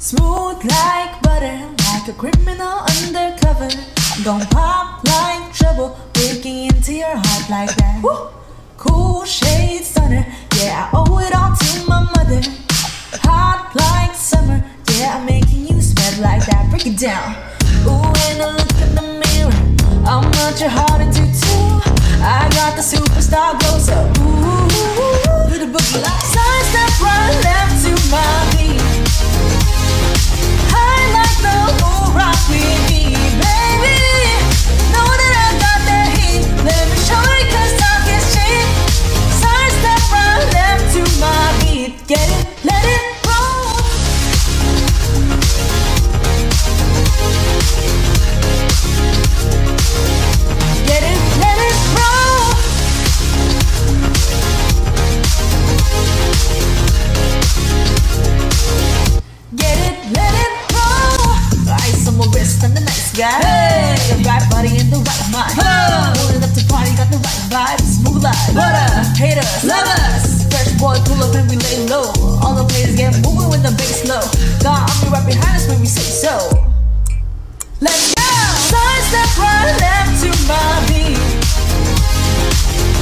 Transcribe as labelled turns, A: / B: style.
A: Smooth like butter, like a criminal undercover. Gon' pop like trouble, breaking into your heart like that. Woo! Cool shade stunner, yeah, I owe it all to my mother. Hot like summer, yeah, I'm making you sweat like that. Break it down. Ooh, when I look in the mirror, I'll melt your heart into two. I got the superstar glow, so ooh, do the boogie like side step right left to my beat. High like the moon, rock with me, baby. Know that I got that heat. Let me show you 'cause talk is cheap. Side step right left to my beat. Get it, let it roll. Get it, let it roll. Get it, let it roll. Ice on my wrist, I'm the nice guy. Hey, the right body in the right mind. Pulling up to party, got the right vibes. Move like butter, haters, lovers. Fresh boy, pull up and we lay low. All the players get moving when the bass low. Got army right behind us when we say so. Let's go. Side step right left to my beat.